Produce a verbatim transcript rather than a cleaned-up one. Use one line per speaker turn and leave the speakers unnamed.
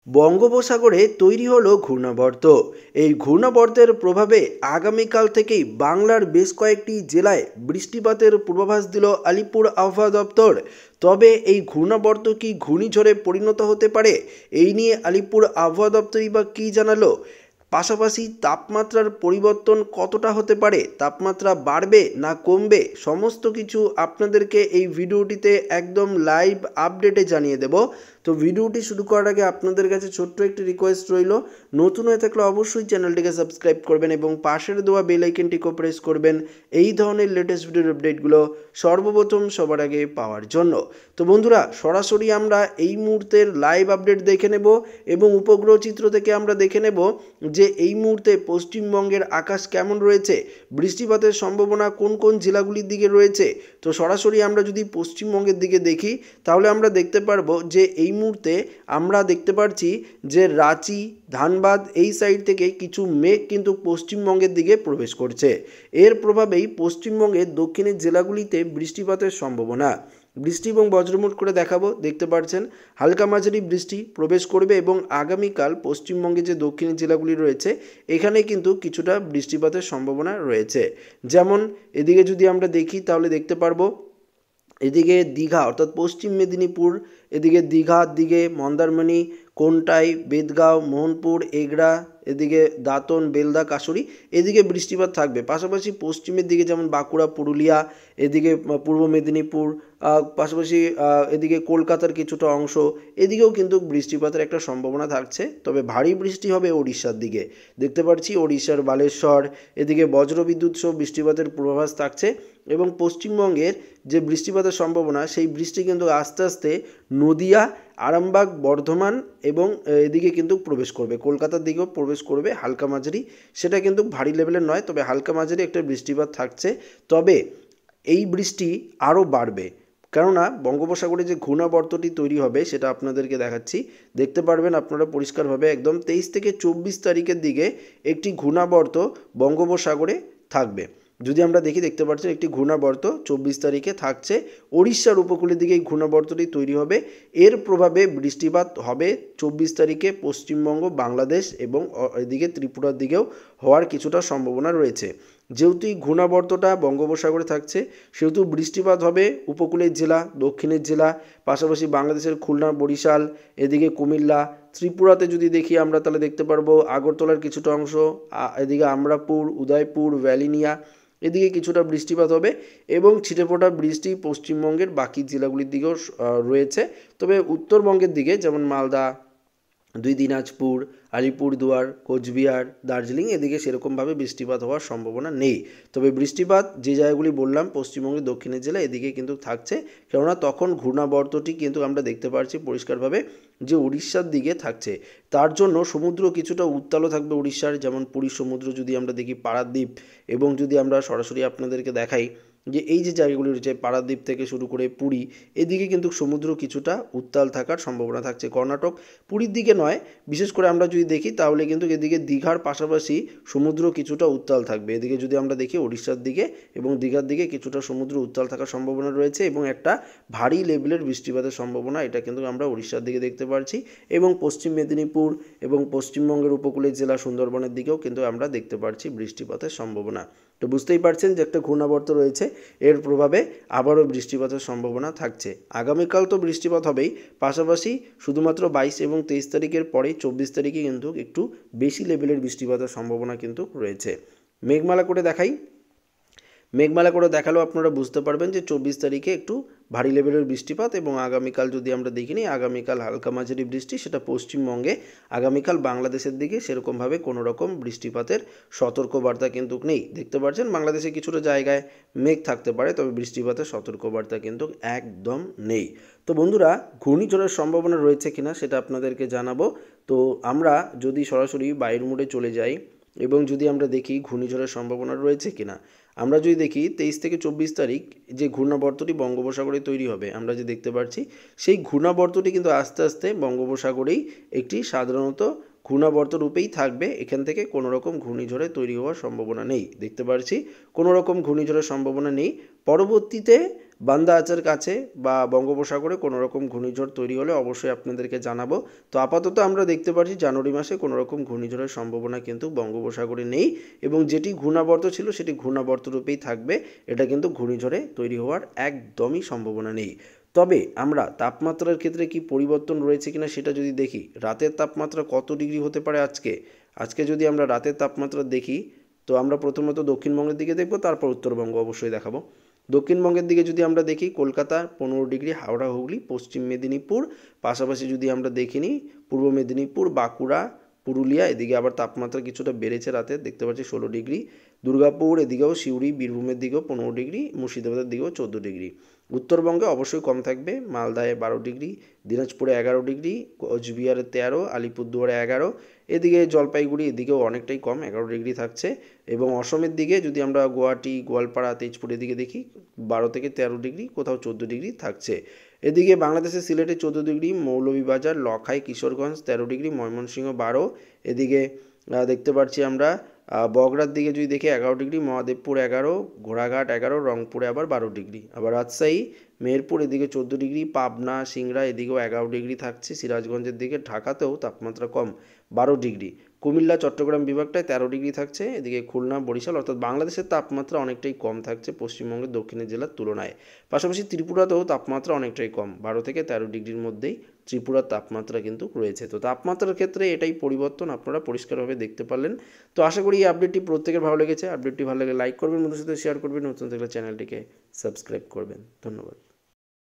বঙ্গোপসাগরে তৈরি হলো ঘূর্ণাবর্ত। এই ঘূর্ণাবর্তের প্রভাবে আগামীকাল থেকেই বাংলার বেশ কয়েকটি জেলায় বৃষ্টিপাতের পূর্বাভাস দিল আলিপুর আবহাওয়া দপ্তর। তবে এই ঘূর্ণাবর্ত কি ঘূর্ণিঝড়ে পরিণত হতে পারে, এই নিয়ে আলিপুর আবহাওয়া দপ্তরই বা কী জানালো। পাশাপাশি তাপমাত্রার পরিবর্তন কতটা হতে পারে, তাপমাত্রা বাড়বে না কমবে, সমস্ত কিছু আপনাদেরকে এই ভিডিওটিতে একদম লাইভ আপডেটে জানিয়ে দেব। তো ভিডিওটি শুরু করার আগে আপনাদের কাছে ছোট্ট একটি রিকোয়েস্ট রইল, নতুন হয়ে থাকলে অবশ্যই চ্যানেলটিকে সাবস্ক্রাইব করবেন এবং পাশের দেওয়া বেল আইকনটিকেও প্রেস করবেন এই ধরনের লেটেস্ট ভিডিওর আপডেটগুলো সর্বপ্রথম সবার আগে পাওয়ার জন্য। তো বন্ধুরা, সরাসরি আমরা এই মুহূর্তের লাইভ আপডেট দেখে নেব এবং উপগ্রহ চিত্র থেকে আমরা দেখে নেব যে এই মুহূর্তে পশ্চিমবঙ্গের আকাশ কেমন রয়েছে, বৃষ্টিপাতের সম্ভাবনা কোন কোন জেলাগুলির দিকে রয়েছে। তো সরাসরি আমরা যদি পশ্চিমবঙ্গের দিকে দেখি তাহলে আমরা দেখতে পারবো যে এই মুহূর্তে আমরা দেখতে পাচ্ছি যে রাঁচি, ধানবাদ এই সাইড থেকে কিছু মেঘ কিন্তু পশ্চিমবঙ্গের দিকে প্রবেশ করছে। এর প্রভাবেই পশ্চিমবঙ্গের দক্ষিণের জেলাগুলিতে বৃষ্টিপাতের সম্ভাবনা। বৃষ্টি এবং বজ্রমুট করে দেখাবো, দেখতে পাচ্ছেন হালকা মাঝারি বৃষ্টি প্রবেশ করবে এবং আগামীকাল পশ্চিমবঙ্গে যে দক্ষিণের জেলাগুলি রয়েছে এখানে কিন্তু কিছুটা বৃষ্টিপাতের সম্ভাবনা রয়েছে। যেমন এদিকে যদি আমরা দেখি তাহলে দেখতে পারবো এদিকে দীঘা অর্থাৎ পশ্চিম মেদিনীপুর, এদিকে দীঘার দিকে মন্দারমণি, কোনটাই, বেদগাঁও, মোহনপুর, এগড়া, এদিকে দাঁতন, বেলদা, কাশুরি এদিকে বৃষ্টিপাত থাকবে। পাশাপাশি পশ্চিমের দিকে যেমন বাঁকুড়া, পুরুলিয়া, এদিকে পূর্ব মেদিনীপুর, পাশাপাশি এদিকে কলকাতার কিছুটা অংশ এদিকেও কিন্তু বৃষ্টিপাতের একটা সম্ভাবনা থাকছে। তবে ভারী বৃষ্টি হবে ওড়িশার দিকে, দেখতে পাচ্ছি ওড়িশার বালেশ্বর এদিকে বজ্রবিদ্যুৎ সহ বৃষ্টিপাতের পূর্বাভাস থাকছে এবং পশ্চিমবঙ্গের যে বৃষ্টিপাতের সম্ভাবনা সেই বৃষ্টি কিন্তু আস্তে আস্তে নদিয়া, আরামবাগ, বর্ধমান এবং এদিকে কিন্তু প্রবেশ করবে, কলকাতার দিকেও প্রবেশ করবে হালকা মাঝারি, সেটা কিন্তু ভারী লেভেলের নয় তবে হালকা মাঝারি একটা বৃষ্টিপাত থাকছে। তবে এই বৃষ্টি আরও বাড়বে, কেননা বঙ্গোপসাগরে যে ঘূর্ণাবর্তটি তৈরি হবে সেটা আপনাদেরকে দেখাচ্ছি, দেখতে পারবেন আপনারা পরিষ্কারভাবে একদম তেইশ থেকে চব্বিশ তারিখের দিকে একটি ঘূর্ণাবর্ত বঙ্গোপসাগরে থাকবে। যদি আমরা দেখি দেখতে পাচ্ছেন একটি ঘূর্ণাবর্ত চব্বিশ তারিখে থাকছে, ওড়িশার উপকূলের দিকে এই ঘূর্ণাবর্তটি তৈরি হবে। এর প্রভাবে বৃষ্টিপাত হবে চব্বিশ তারিখে পশ্চিমবঙ্গ, বাংলাদেশ এবং এদিকে ত্রিপুরার দিকেও হওয়ার কিছুটা সম্ভাবনা রয়েছে। যেহেতু এই ঘূর্ণাবর্তটা বঙ্গোপসাগরে থাকছে সেহেতু বৃষ্টিপাত হবে উপকূলের জেলা, দক্ষিণের জেলা, পাশাপাশি বাংলাদেশের খুলনা, বরিশাল, এদিকে কুমিল্লা, ত্রিপুরাতে যদি দেখি আমরা তাহলে দেখতে পারবো আগরতলার কিছুটা অংশ, এদিকে আমরাপুর, উদয়পুর, ভ্যালিনিয়া এদিকে কিছুটা বৃষ্টিপাত হবে এবং ছিটেফোঁটা বৃষ্টি পশ্চিমবঙ্গের বাকি জেলাগুলির দিকেও রয়েছে। তবে উত্তরবঙ্গের দিকে যেমন মালদা, দুই দিনাজপুর, আলিপুরদুয়ার, কোচবিহার, দার্জিলিং এদিকে সেরকমভাবে বৃষ্টিপাত হওয়ার সম্ভাবনা নেই। তবে বৃষ্টিপাত যে জায়গাগুলি বললাম পশ্চিমবঙ্গের দক্ষিণের জেলা এদিকে কিন্তু থাকছে, কেননা তখন ঘূর্ণাবর্তটি কিন্তু আমরা দেখতে পাচ্ছি পরিষ্কারভাবে যে উড়িষ্যার দিকে থাকছে। তার জন্য সমুদ্র কিছুটা উত্তালও থাকবে উড়িষ্যার, যেমন পুরী সমুদ্র যদি আমরা দেখি, পারাদ্বীপ, এবং যদি আমরা সরাসরি আপনাদেরকে দেখাই যে এই যে জায়গাগুলি রয়েছে পারাদ্বীপ থেকে শুরু করে পুরী এদিকে কিন্তু সমুদ্র কিছুটা উত্তাল থাকার সম্ভাবনা থাকছে। কর্ণাটক, পুরীর দিকে নয়, বিশেষ করে আমরা যদি দেখি তাহলে কিন্তু এদিকে দীঘার পাশাপাশি সমুদ্র কিছুটা উত্তাল থাকবে। এদিকে যদি আমরা দেখি উড়িষ্যার দিকে এবং দীঘার দিকে কিছুটা সমুদ্র উত্তাল থাকার সম্ভাবনা রয়েছে এবং একটা ভারী লেভেলের বৃষ্টিপাতের সম্ভাবনা এটা কিন্তু আমরা উড়িষ্যার দিকে দেখতে পাচ্ছি এবং পশ্চিম মেদিনীপুর এবং পশ্চিমবঙ্গের উপকূলের জেলা সুন্দরবনের দিকেও কিন্তু আমরা দেখতে পাচ্ছি বৃষ্টিপাতের সম্ভাবনা। তো বুঝতেই পারছেন যে একটা ঘূর্ণাবর্ত রয়েছে, এর প্রভাবে আবারও বৃষ্টিপাতের সম্ভাবনা থাকছে। আগামীকাল তো বৃষ্টিপাত হবেই, পাশাপাশি শুধুমাত্র বাইশ এবং তেইশ তারিখের পরে চব্বিশ তারিখে কিন্তু একটু বেশি লেভেলের বৃষ্টিপাতের সম্ভাবনা কিন্তু রয়েছে। মেঘমালা করে দেখাই, মেঘমালা করে দেখালেও আপনারা বুঝতে পারবেন যে চব্বিশ তারিখে একটু ভারী লেভেলের বৃষ্টিপাত এবং আগামীকাল যদি আমরা দেখিনি আগামীকাল হালকা মাঝারি বৃষ্টি, সেটা পশ্চিমবঙ্গে। আগামীকাল বাংলাদেশের দিকে সেরকমভাবে কোনো রকম বৃষ্টিপাতের সতর্কবার্তা কিন্তু নেই। দেখতে পাচ্ছেন বাংলাদেশে কিছুটা জায়গায় মেঘ থাকতে পারে তবে বৃষ্টিপাতের সতর্কবার্তা কিন্তু একদম নেই। তো বন্ধুরা, ঘূর্ণিঝড়ের সম্ভাবনা রয়েছে কিনা সেটা আপনাদেরকে জানাবো। তো আমরা যদি সরাসরি বাইরের মোডে চলে যাই এবং যদি আমরা দেখি ঘূর্ণিঝড়ের সম্ভাবনা রয়েছে কিনা, আমরা যদি দেখি তেইশ থেকে চব্বিশ তারিখ যে ঘূর্ণাবর্তটি বঙ্গোপসাগরে তৈরি হবে আমরা যে দেখতে পাচ্ছি সেই ঘূর্ণাবর্তটি কিন্তু আস্তে আস্তে বঙ্গোপসাগরেই একটি সাধারণত ঘূর্ণাবর্ত রূপেই থাকবে। এখান থেকে কোনো রকম ঘূর্ণিঝড়ে তৈরি হওয়ার সম্ভাবনা নেই, দেখতে পাচ্ছি কোনো রকম ঘূর্ণিঝড়ের সম্ভাবনা নেই। পরবর্তীতে বান্দা আচার কাছে বা বঙ্গোপসাগরে কোনো রকম ঘূর্ণিঝড় তৈরি হলে অবশ্যই আপনাদেরকে জানাবো। তো আপাতত আমরা দেখতে পাচ্ছি জানুয়ারি মাসে কোনো রকম ঘূর্ণিঝড়ের সম্ভাবনা কিন্তু বঙ্গোপসাগরে নেই, এবং যেটি ঘূর্ণাবর্ত ছিল সেটি ঘূর্ণাবর্ত রূপেই থাকবে। এটা কিন্তু ঘূর্ণিঝড়ে তৈরি হওয়ার একদমই সম্ভাবনা নেই। তবে আমরা তাপমাত্রার ক্ষেত্রে কি পরিবর্তন রয়েছে কিনা সেটা যদি দেখি, রাতের তাপমাত্রা কত ডিগ্রি হতে পারে আজকে আজকে যদি আমরা রাতের তাপমাত্রা দেখি, তো আমরা প্রথমত দক্ষিণবঙ্গের দিকে দেখব, তারপর উত্তরবঙ্গ অবশ্যই দেখাবো। দক্ষিণবঙ্গের দিকে যদি আমরা দেখি, কলকাতা পনেরো ডিগ্রি, হাওড়া হুগলি পশ্চিম মেদিনীপুর, পাশাপাশি যদি আমরা দেখে নিই পূর্ব মেদিনীপুর বাঁকুড়া পুরুলিয়া, এদিকে আবার তাপমাত্রা কিছুটা বেড়েছে রাতে, দেখতে পাচ্ছি ষোলো ডিগ্রি। দুর্গাপুর এদিকেও, সিউড়ি বীরভূমের দিকেও পনেরো ডিগ্রি, মুর্শিদাবাদের দিকেও চোদ্দো ডিগ্রি। উত্তরবঙ্গে অবশ্যই কম থাকবে, মালদায় বারো ডিগ্রি, দিনাজপুরে এগারো ডিগ্রি, কোচবিহারে তেরো, আলিপুরদুয়ারে এগারো, এদিকে জলপাইগুড়ি এদিকেও অনেকটাই কম, এগারো ডিগ্রি থাকছে। এবং অসমের দিকে যদি আমরা গুয়াহাটি গোয়ালপাড়া তেজপুর এদিকে দেখি, বারো থেকে তেরো ডিগ্রি, কোথাও চোদ্দো ডিগ্রি থাকছে। এদিকে বাংলাদেশের সিলেটে চোদ্দো ডিগ্রি, মৌলভীবাজার লখাই কিশোরগঞ্জ তেরো ডিগ্রি, ময়মনসিংহ বারো, এদিকে দেখতে পাচ্ছি আমরা বগড়ার দিকে যদি দেখি এগারো ডিগ্রি, মহাদেবপুর এগারো, ঘোড়াঘাট এগারো, রংপুরে আবার বারো ডিগ্রি, আবার রাজশাহী মেহেরপুর এদিকে চোদ্দো ডিগ্রি, পাবনা সিংড়া এদিকেও এগারো ডিগ্রি থাকছে। সিরাজগঞ্জের দিকে ঢাকাতেও তাপমাত্রা কম, বারো ডিগ্রি। কুমিল্লা চট্টগ্রাম বিভাগটায় তেরো ডিগ্রি থাকছে, এদিকে খুলনা বরিশাল, অর্থাৎ বাংলাদেশের তাপমাত্রা অনেকটাই কম থাকছে পশ্চিমবঙ্গের দক্ষিণের জেলার তুলনায়। পাশাপাশি ত্রিপুরাতেও তাপমাত্রা অনেকটাই কম, বারো থেকে তেরো ডিগ্রির মধ্যেই ত্রিপুরার তাপমাত্রা কিন্তু রয়েছে। তো তাপমাত্রার ক্ষেত্রে এটাই পরিবর্তন আপনারা পরিষ্কারভাবে দেখতে পারলেন। তো আশা করি এই আপডেটটি প্রত্যেকের ভালো লেগেছে। আপডেটটি ভালো লাগলে লাইক করবেন, বন্ধুদের সাথে শেয়ার করবেন, নতুন থাকলে চ্যানেলটিকে সাবস্ক্রাইব করবেন। ধন্যবাদ।